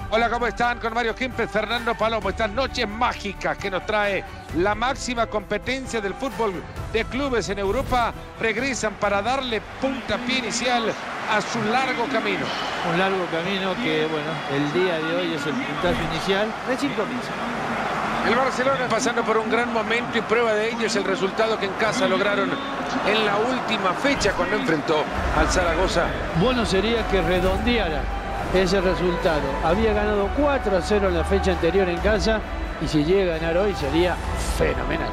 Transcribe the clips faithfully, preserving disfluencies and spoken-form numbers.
Hola, ¿cómo están? Con Mario Kempes, Fernando Palomo. Estas noches mágicas que nos trae la máxima competencia del fútbol de clubes en Europa regresan para darle puntapié inicial a su largo camino. Un largo camino que, bueno, el día de hoy es el puntazo inicial. Recién comienza. El Barcelona pasando por un gran momento y prueba de ello es el resultado que en casa lograron en la última fecha cuando enfrentó al Zaragoza. Bueno sería que redondeara ese resultado. Había ganado cuatro a cero en la fecha anterior en casa y si llega a ganar hoy sería fenomenal.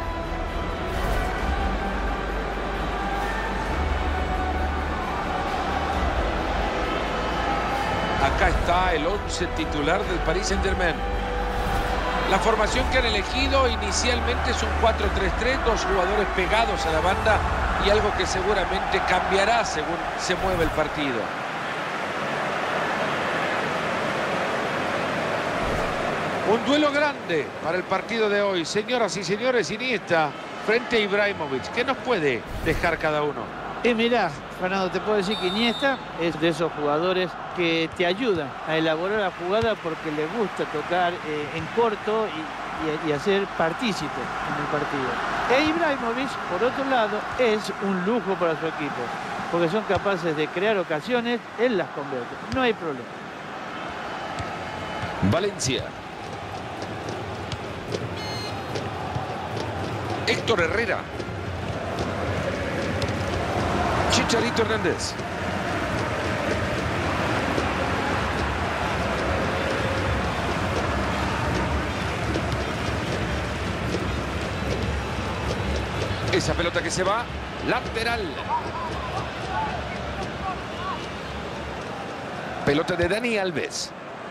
Acá está el once titular del Paris Saint-Germain. La formación que han elegido inicialmente es un cuatro tres tres, dos jugadores pegados a la banda y algo que seguramente cambiará según se mueve el partido. Un duelo grande para el partido de hoy. Señoras y señores, Iniesta frente a Ibrahimovic. ¿Qué nos puede dejar cada uno? Y mirá, Fernando, te puedo decir que Iniesta es de esos jugadores que te ayudan a elaborar la jugada porque le gusta tocar eh, en corto y, y, y hacer partícipe en el partido. E Ibrahimovic, por otro lado, es un lujo para su equipo porque son capaces de crear ocasiones, él las convierte. No hay problema. Valencia. Héctor Herrera. Chicharito Hernández. Esa pelota que se va, lateral. Pelota de Dani Alves.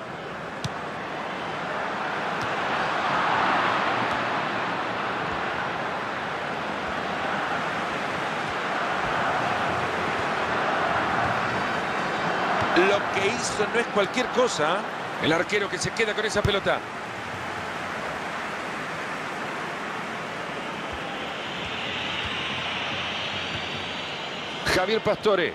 Lo que hizo no es cualquier cosa. El arquero que se queda con esa pelota. Javier Pastore.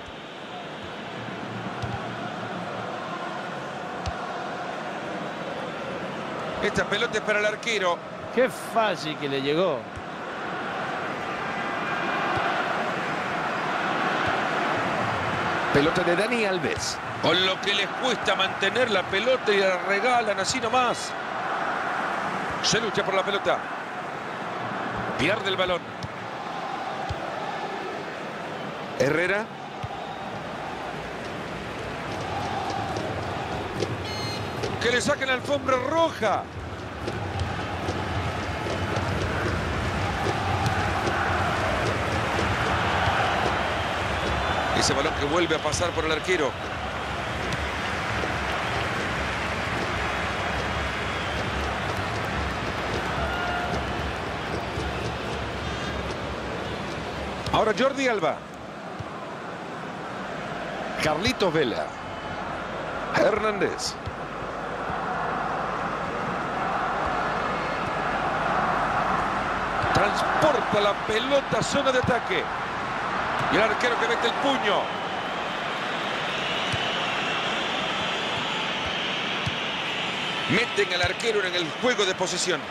Esta pelota es para el arquero. Qué fácil que le llegó. Pelota de Dani Alves. Con lo que les cuesta mantener la pelota y la regalan así nomás. Se lucha por la pelota. Pierde el balón. Herrera. Que le saquen la alfombra roja. Ese balón que vuelve a pasar por el arquero. Ahora Jordi Alba. Carlitos Vela. Hernández. Transporta la pelota a zona de ataque. Y el arquero que mete el puño. Meten al arquero en el juego de posesión.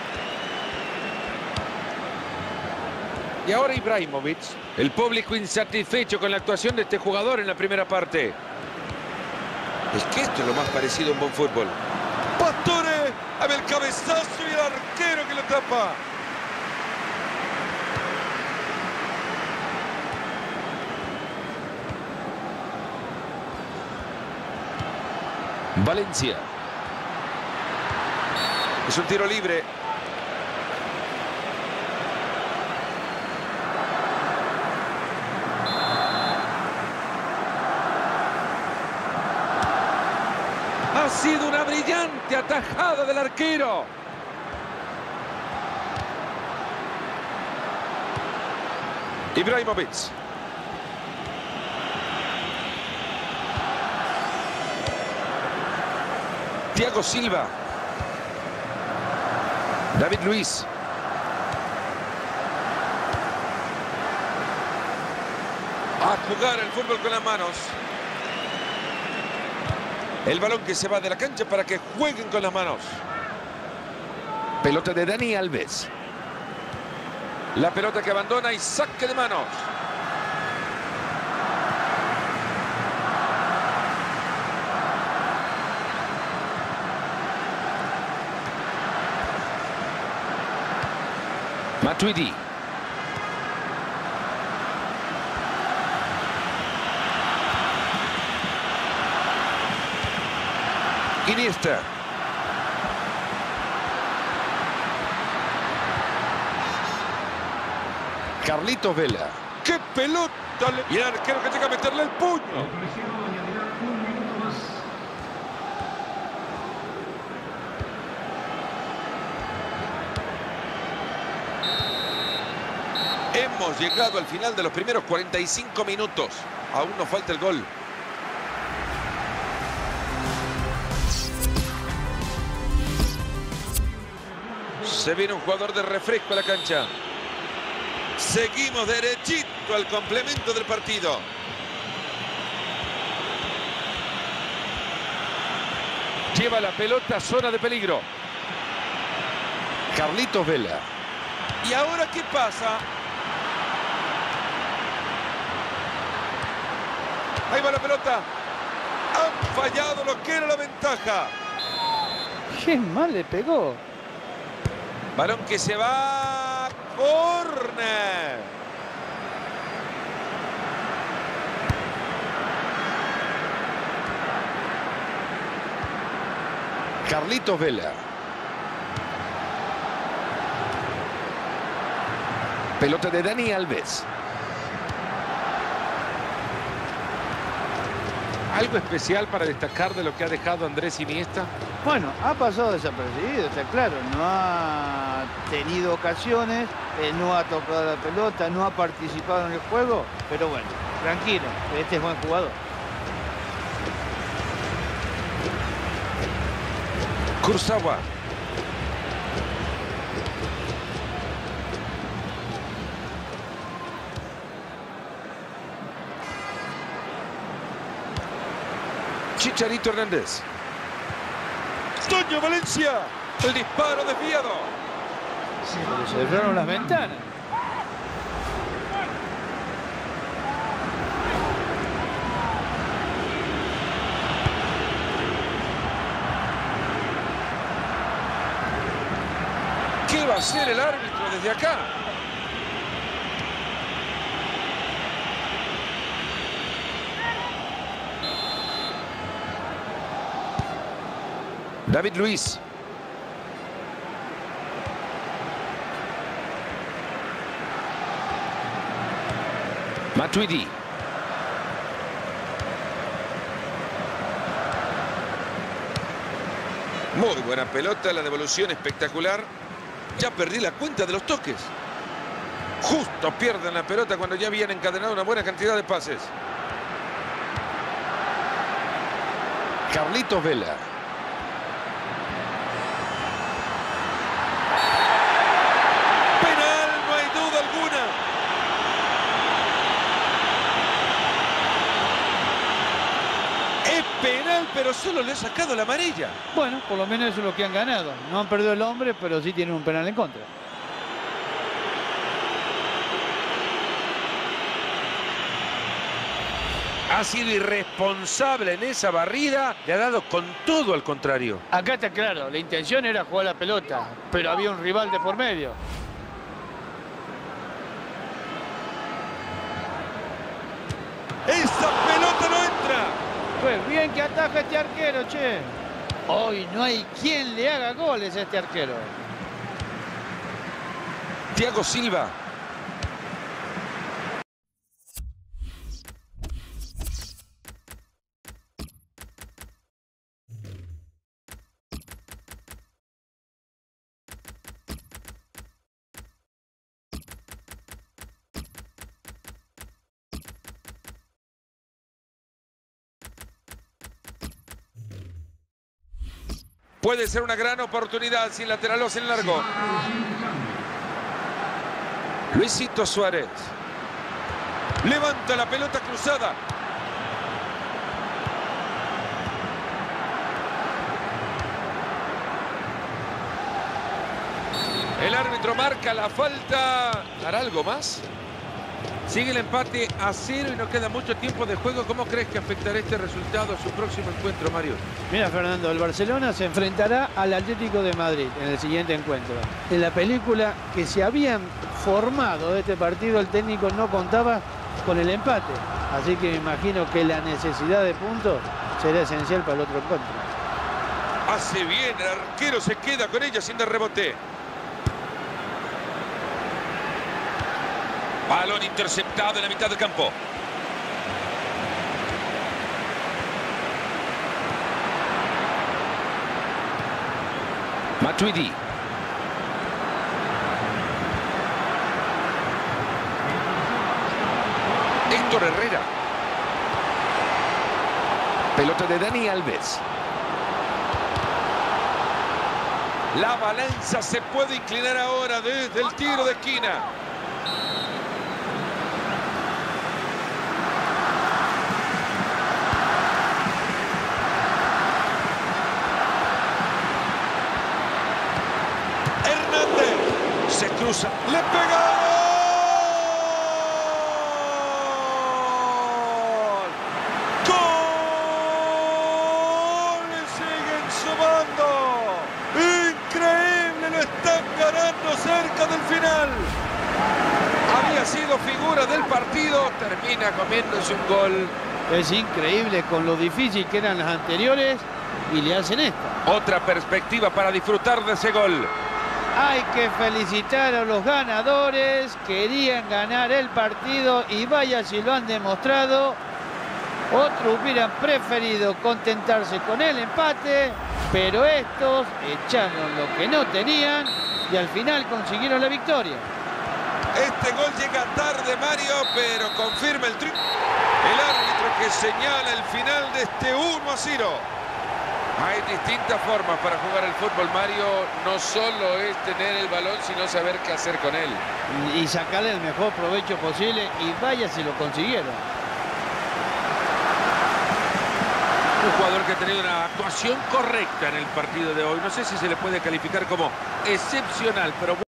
Y ahora Ibrahimovic. El público insatisfecho con la actuación de este jugador en la primera parte. Es que esto es lo más parecido a un buen fútbol. Pastore. A ver el cabezazo y el arquero que lo tapa. Valencia. Es un tiro libre. Ha sido una brillante atajada del arquero. Ibrahimovic. Thiago Silva. David Luiz. A jugar el fútbol con las manos. El balón que se va de la cancha para que jueguen con las manos. Pelota de Dani Alves. La pelota que abandona y saque de manos. Matuidi. Iniesta. Carlitos Vela. ¡Qué pelota! Y el arquero que llega a meterle el puño. Hemos llegado al final de los primeros cuarenta y cinco minutos. Aún nos falta el gol. Se viene un jugador de refresco a la cancha. Seguimos derechito al complemento del partido. Lleva la pelota a zona de peligro. Carlitos Vela. ¿Y ahora qué pasa? Ahí va la pelota. Han fallado lo que era la ventaja. Qué mal le pegó. Balón que se va. Córner. Carlitos Vela. Pelota de Dani Alves. ¿Algo especial para destacar de lo que ha dejado Andrés Iniesta? Bueno, ha pasado desapercibido, está claro. No ha tenido ocasiones, eh, no ha tocado la pelota, no ha participado en el juego. Pero bueno, tranquilo, este es buen jugador. Kurzawa. Chicharito Hernández. Toño Valencia. El disparo desviado. Se cerraron las ventanas. ¿Qué va a hacer el árbitro desde acá? David Luiz. Matuidi. Muy buena pelota, la devolución espectacular. Ya perdí la cuenta de los toques. Justo pierden la pelota cuando ya habían encadenado una buena cantidad de pases. Carlitos Vela. Penal, no hay duda alguna. Es penal, pero solo le ha sacado la amarilla. Bueno, por lo menos eso es lo que han ganado. No han perdido el hombre, pero sí tienen un penal en contra. Ha sido irresponsable en esa barrida. Le ha dado con todo al contrario. Acá está claro, la intención era jugar la pelota, pero había un rival de por medio. ¡Esa pelota no entra! Pues bien que ataja este arquero, che. Hoy no hay quien le haga goles a este arquero. Thiago Silva. Puede ser una gran oportunidad sin laterales en largo. Luisito Suárez. Levanta la pelota cruzada. El árbitro marca la falta. ¿Hará algo más? Sigue el empate a cero y no queda mucho tiempo de juego. ¿Cómo crees que afectará este resultado a su próximo encuentro, Mario? Mira, Fernando, el Barcelona se enfrentará al Atlético de Madrid en el siguiente encuentro. En la película que se habían formado de este partido, el técnico no contaba con el empate. Así que me imagino que la necesidad de puntos será esencial para el otro encuentro. Hace bien, el arquero se queda con ella sin dar rebote. Balón interceptado en la mitad del campo. Matuidi. Héctor Herrera. Pelota de Dani Alves. La balanza se puede inclinar ahora desde el tiro de esquina. Se cruza, le pega. ¡Gol! ¡Gol! Le siguen sumando. Increíble, lo están ganando cerca del final. Había sido figura del partido, termina comiéndose un gol. Es increíble con lo difícil que eran las anteriores y le hacen esta. Otra perspectiva para disfrutar de ese gol. Hay que felicitar a los ganadores, querían ganar el partido y vaya si lo han demostrado. Otros hubieran preferido contentarse con el empate, pero estos echaron lo que no tenían y al final consiguieron la victoria. Este gol llega tarde, Mario, pero confirma el triunfo. El árbitro que señala el final de este uno a cero. Hay distintas formas para jugar el fútbol, Mario. No solo es tener el balón, sino saber qué hacer con él. Y sacarle el mejor provecho posible, y vaya si lo consiguieron. Un jugador que ha tenido una actuación correcta en el partido de hoy. No sé si se le puede calificar como excepcional, pero...